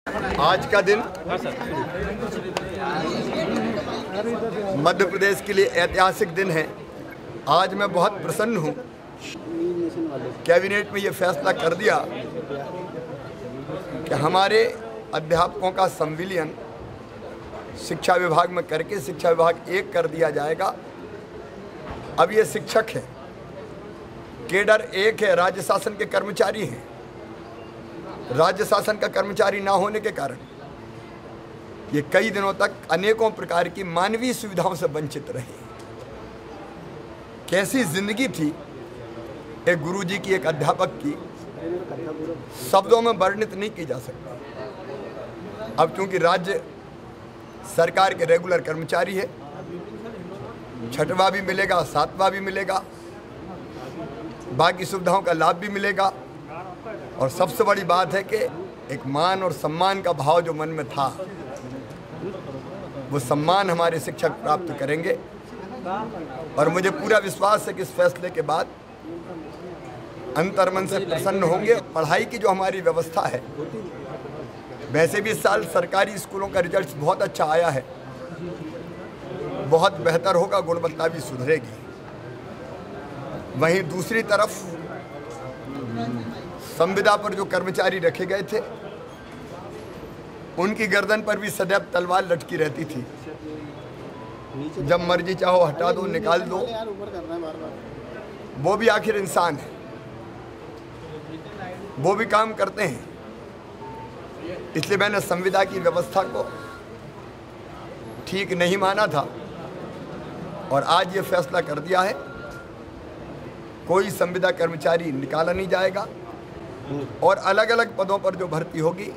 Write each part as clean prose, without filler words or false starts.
आज का दिन मध्य प्रदेश के लिए ऐतिहासिक दिन है। आज मैं बहुत प्रसन्न हूँ। कैबिनेट में ये फैसला कर दिया कि हमारे अध्यापकों का संविलियन शिक्षा विभाग में करके शिक्षा विभाग एक कर दिया जाएगा। अब ये शिक्षक हैं, केडर एक है, राज्य शासन के कर्मचारी हैं। राज्य शासन का कर्मचारी ना होने के कारण ये कई दिनों तक अनेकों प्रकार की मानवीय सुविधाओं से वंचित रहे। कैसी जिंदगी थी एक गुरुजी की, एक अध्यापक की, शब्दों में वर्णित नहीं की जा सकती। अब क्योंकि राज्य सरकार के रेगुलर कर्मचारी है, छठवां भी मिलेगा, सातवां भी मिलेगा, बाकी सुविधाओं का लाभ भी मिलेगा। और सबसे बड़ी बात है कि एक मान और सम्मान का भाव जो मन में था, वो सम्मान हमारे शिक्षक प्राप्त करेंगे। और मुझे पूरा विश्वास है कि इस फैसले के बाद अंतर्मन से प्रसन्न होंगे। पढ़ाई की जो हमारी व्यवस्था है, वैसे भी इस साल सरकारी स्कूलों का रिजल्ट बहुत अच्छा आया है, बहुत बेहतर होगा, गुणवत्ता भी सुधरेगी। वहीं दूसरी तरफ संविदा पर जो कर्मचारी रखे गए थे, उनकी गर्दन पर भी सदैव तलवार लटकी रहती थी। जब मर्जी चाहो हटा दो, निकाल दो। वो भी आखिर इंसान है, वो भी काम करते हैं। इसलिए मैंने संविदा की व्यवस्था को ठीक नहीं माना था और आज ये फैसला कर दिया है, कोई संविदा कर्मचारी निकाला नहीं जाएगा। और अलग अलग पदों पर जो भर्ती होगी,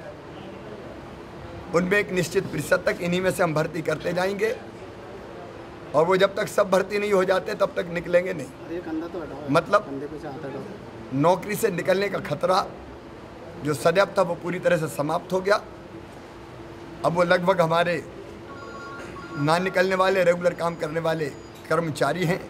उनमें एक निश्चित प्रतिशत तक इन्हीं में से हम भर्ती करते जाएंगे। और वो जब तक सब भर्ती नहीं हो जाते तब तक निकलेंगे नहीं। मतलब नौकरी से निकलने का खतरा जो सदैव था, वो पूरी तरह से समाप्त हो गया। अब वो लगभग हमारे ना निकलने वाले, रेगुलर काम करने वाले कर्मचारी हैं।